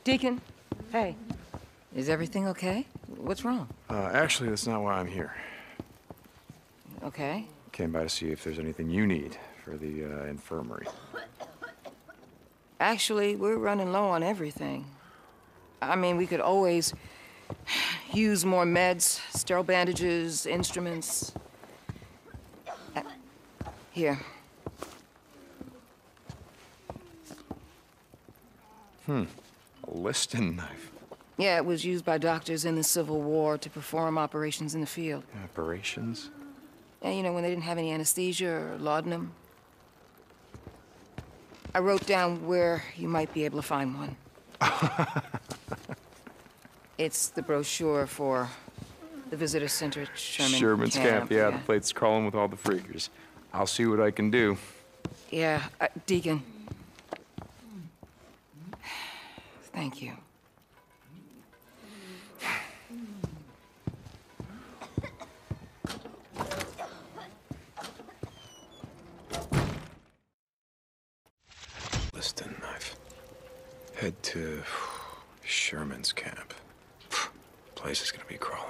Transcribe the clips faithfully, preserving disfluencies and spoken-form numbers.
Deacon? Hey. Is everything okay? What's wrong? Uh, actually, that's not why I'm here. Okay. Came by to see if there's anything you need for the uh, infirmary. Actually, we're running low on everything. I mean, we could always use more meds, sterile bandages, instruments. Uh, here. Hmm. A Liston knife. Yeah, it was used by doctors in the Civil War to perform operations in the field. Operations? Yeah, you know, when they didn't have any anesthesia or laudanum. I wrote down where you might be able to find one. It's the brochure for the visitor center at Sherman Sherman's Camp. Camp, yeah, yeah. the plate's crawling with all the freakers. I'll see what I can do. Yeah, uh, Deacon. Thank you. Liston knife. Head to Sherman's Camp. Place is gonna be crawling.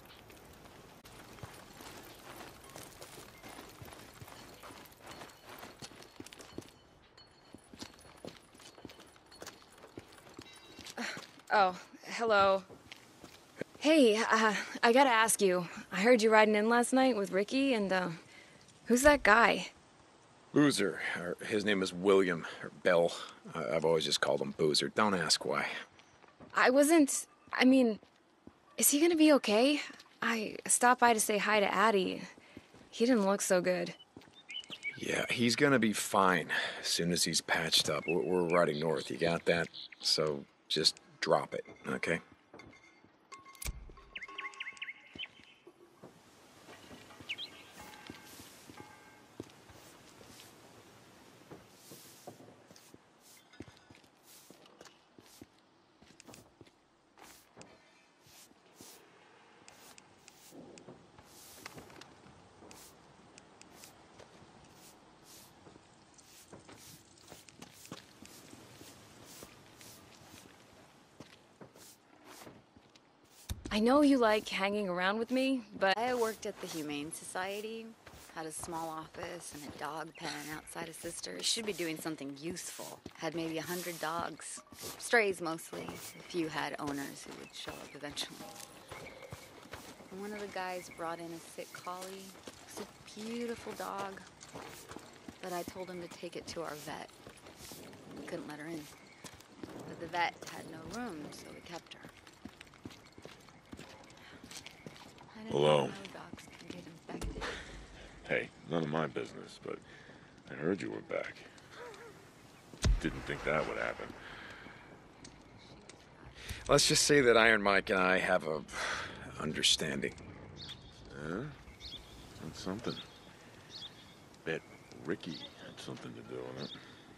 Oh, hello. Hey, uh, I gotta ask you. I heard you riding in last night with Ricky, and, uh, who's that guy? Boozer. Or his name is William, or Bell. Uh, I've always just called him Boozer. Don't ask why. I wasn't... I mean, is he gonna be okay? I stopped by to say hi to Addie. He didn't look so good. Yeah, he's gonna be fine as soon as he's patched up. We're, we're riding north, you got that? So just drop it, okay? I know you like hanging around with me, but... I worked at the Humane Society, had a small office and a dog pen outside of Sisters. Should be doing something useful. Had maybe a hundred dogs. Strays mostly. A few had owners who would show up eventually. And one of the guys brought in a sick collie. It was a beautiful dog. But I told him to take it to our vet. We couldn't let her in. But the vet had no room, so we kept her. Hello. Hey, none of my business, but I heard you were back. Didn't think that would happen. Let's just say that Iron Mike and I have a understanding. Yeah? That's something. Bet Ricky had something to do with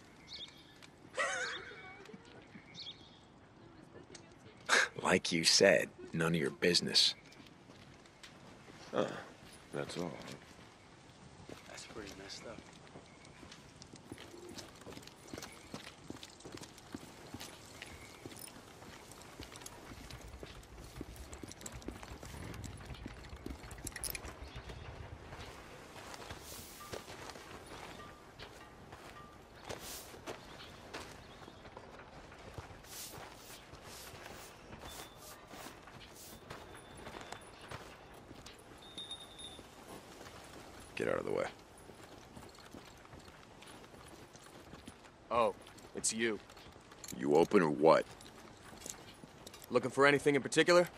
it. Like you said, none of your business. Oh, that's all. That's pretty messed up. Get out of the way. Oh, it's you. You open or what? Looking for anything in particular?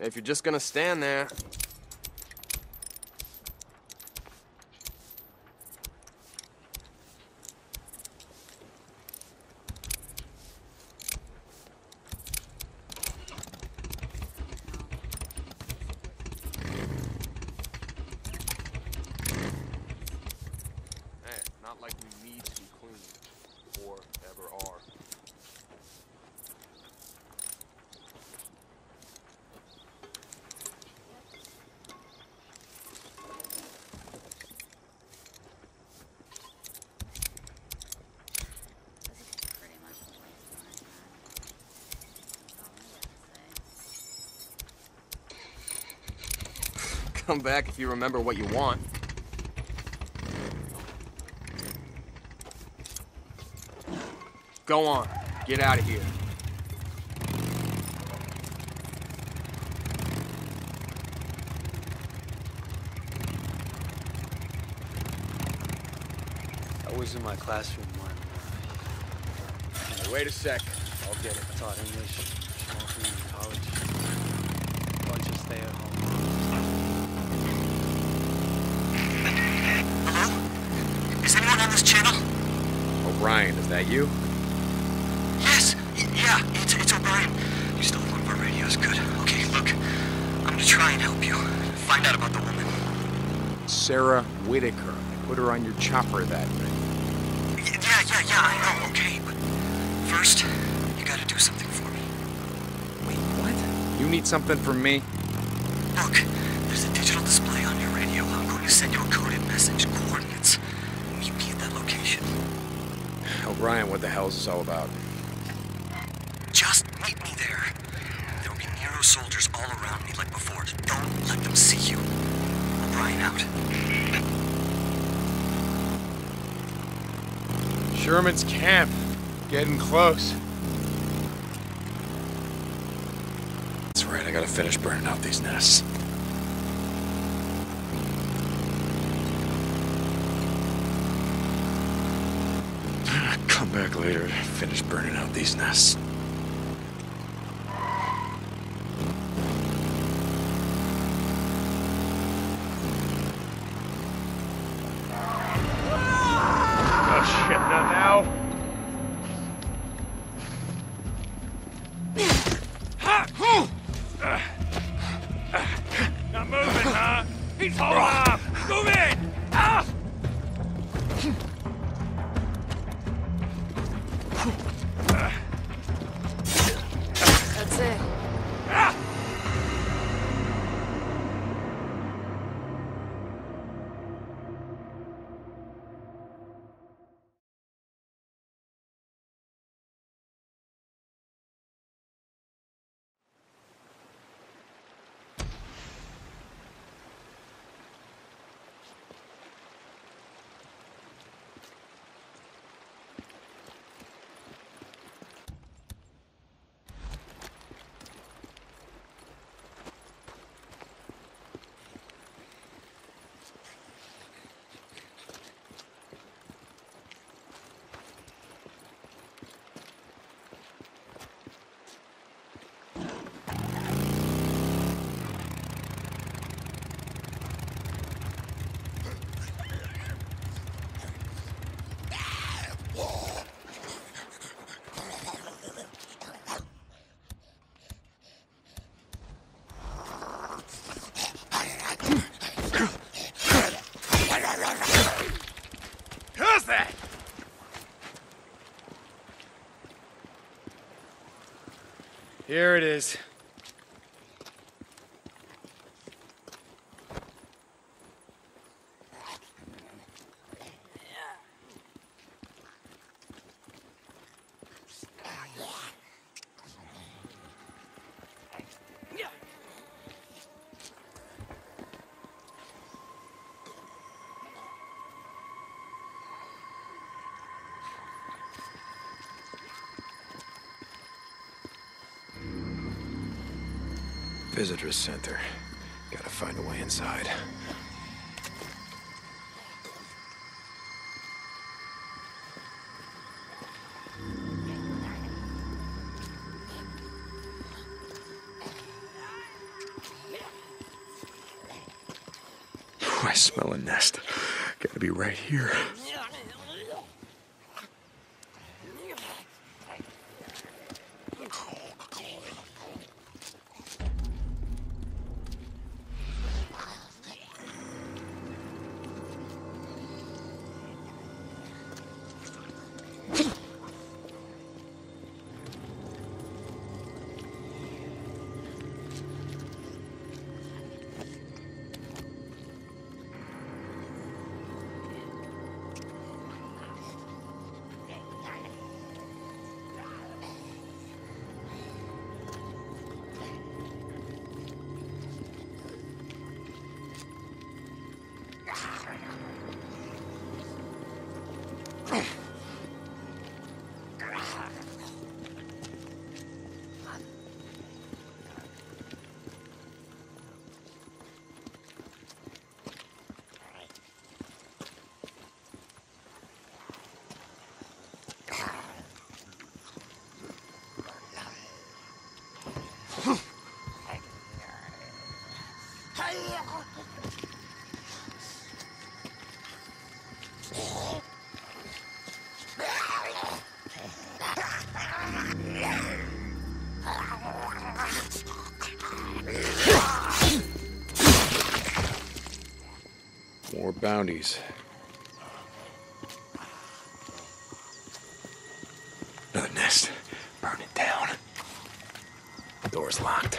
If you're just gonna stand there... Hey, not like we need to be clean. Or ever are. Pretty much a waste of my time. That's all I gotta say. Come back if you remember what you want. Go on. Get out of here. I was in my classroom when Hey, wait a sec. I'll get it. I taught English, small community college. Bunch of stay-at-home moms. Hello? Is anyone on this channel? O'Brien, is that you? Yes. Y- yeah, it's, it's O'Brien. You stole one of our radios. Good. Okay, look. I'm gonna try and help you. Find out about the woman. Sarah Whitaker. I put her on your chopper that night. Y- yeah, yeah, yeah, I know, okay, but first, you gotta do something for me. Wait, what? You need something from me? Look, there's a digital display on your radio. I'm going to send you a coded message, coordinates. Meet me at that location. O'Brien, what the hell is this all about? Just meet me there. There will be Nero soldiers all around me like before. Don't let them see you. O'Brien out. Sherman's camp. Getting close. That's right, I gotta finish burning out these nests. Come back later, finish burning out these nests. Oh shit, not now. Not moving, huh? He's holding up! Move in! Ah! That's it. Ah! Who's that? Here it is. Visitor's center. Gotta find a way inside. Oh, I smell a nest. Gotta be right here. More bounties. Another nest. Burn it down. Door's locked.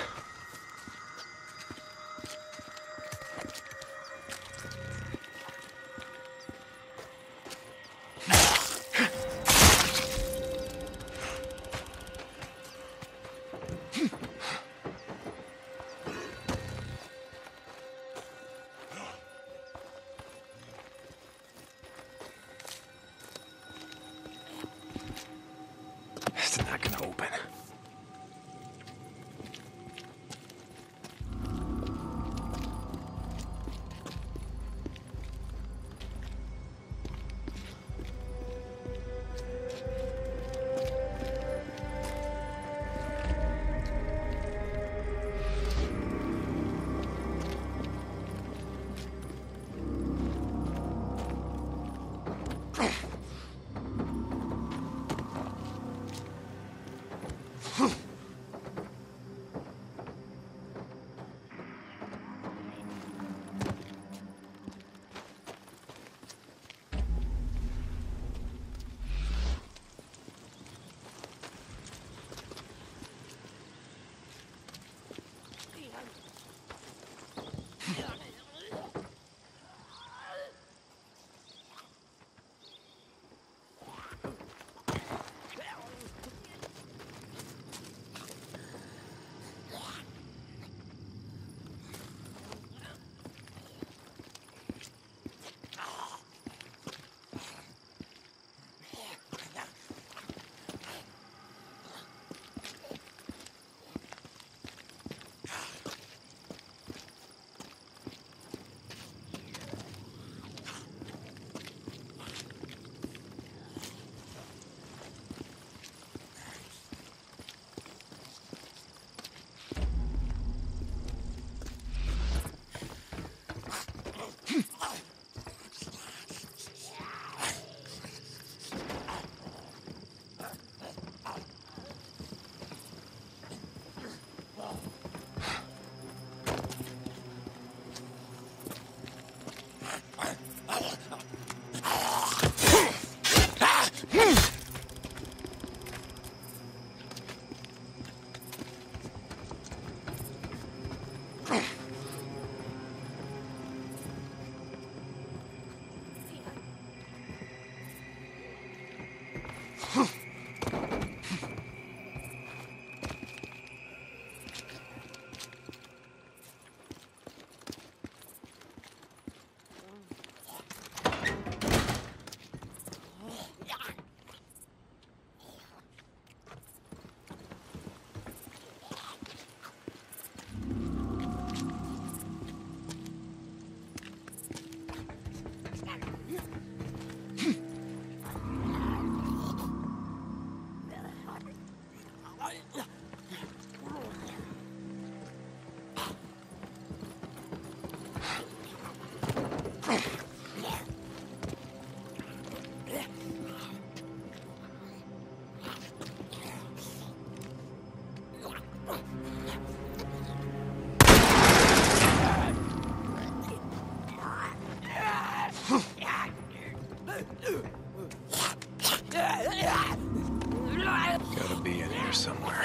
Gotta be in here somewhere.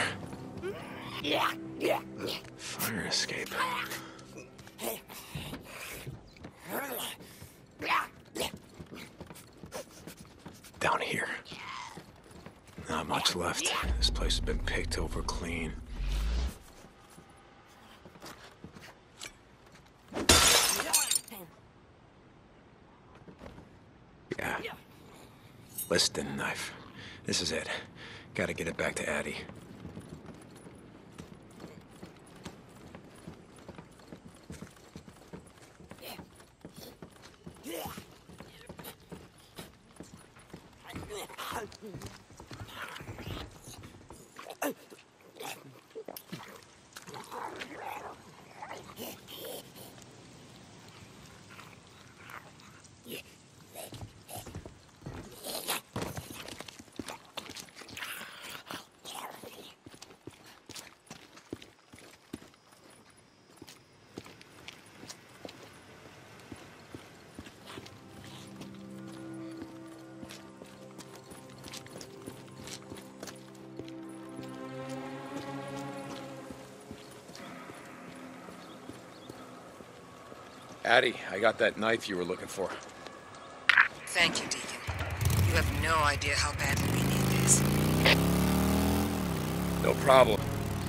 Fire escape. Down here. Not much left. This place has been picked over clean. Yeah. Liston knife. This is it. Gotta get it back to Addie. Addie, I got that knife you were looking for. Thank you, Deacon. You have no idea how badly we need this. No problem.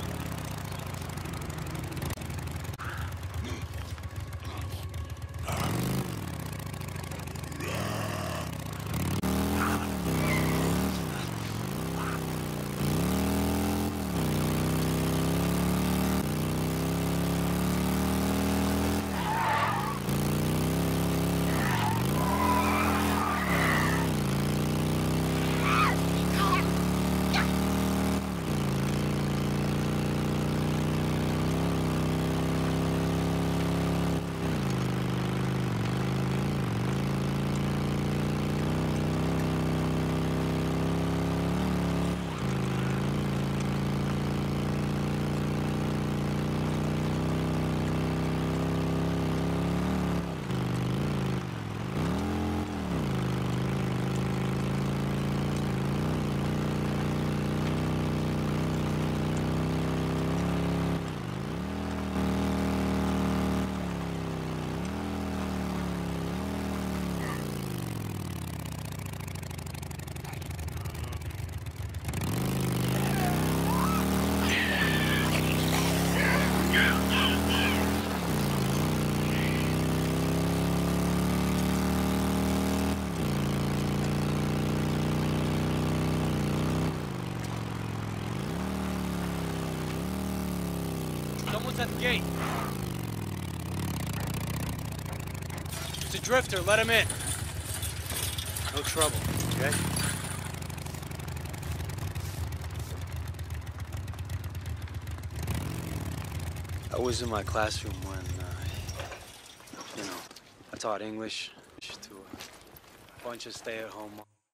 Someone's at the gate. It's a drifter. Let him in. No trouble, okay? I was in my classroom when, uh, you know, I taught English to a bunch of stay-at-home.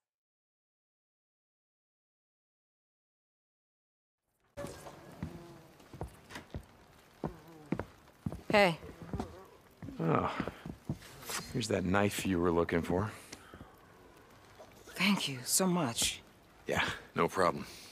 Hey. Oh. Here's that knife you were looking for. Thank you so much. Yeah, no problem.